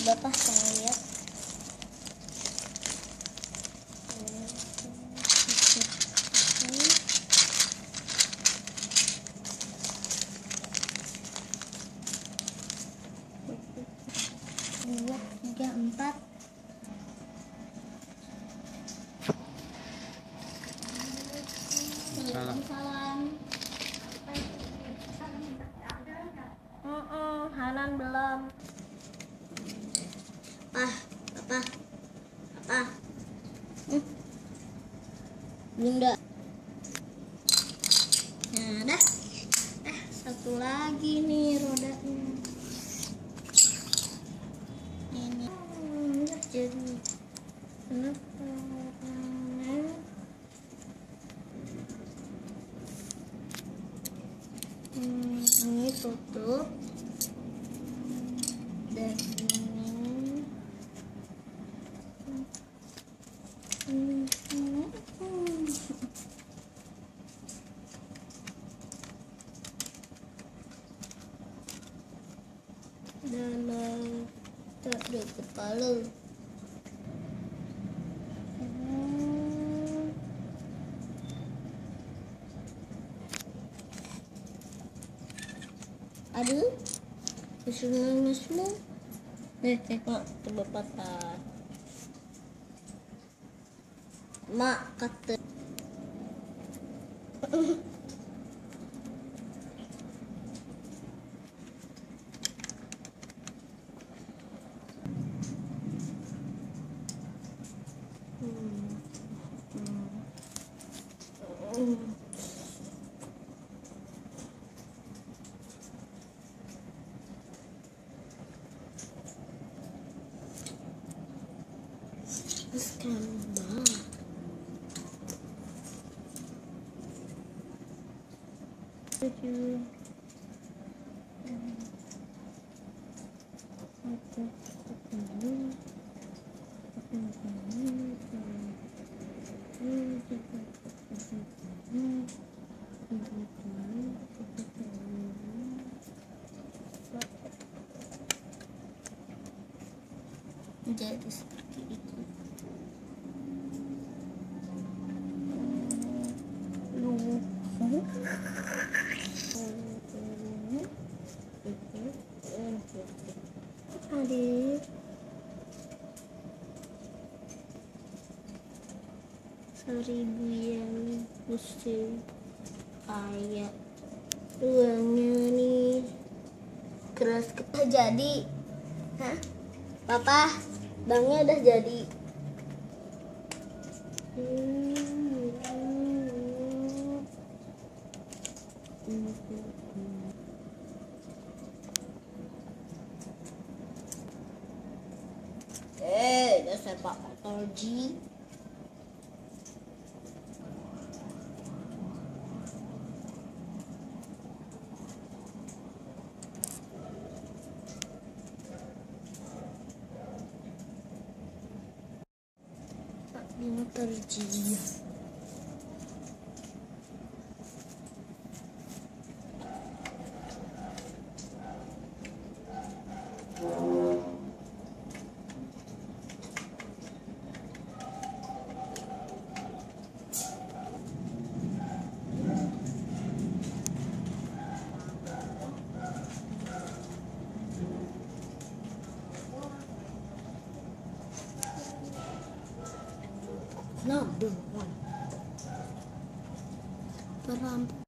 Bapak saya lihat. Dua, tiga, empat. Salam. Hanan belum. Apa? Bunda. Nah, dah. Satu lagi nih rodanya. Ini jadi kenapa? Ini tutup dan dalam tak ada kepala. Aduh, semua. Mak, coba patah. Mak kata. Jadi seperti itu. Adik, seribu yang mesti kayak uangnya nih keras jadi. Hah? Papa, banknya udah jadi. Dasar Pak Patologi. Pak Patologi. Number one. Perampok.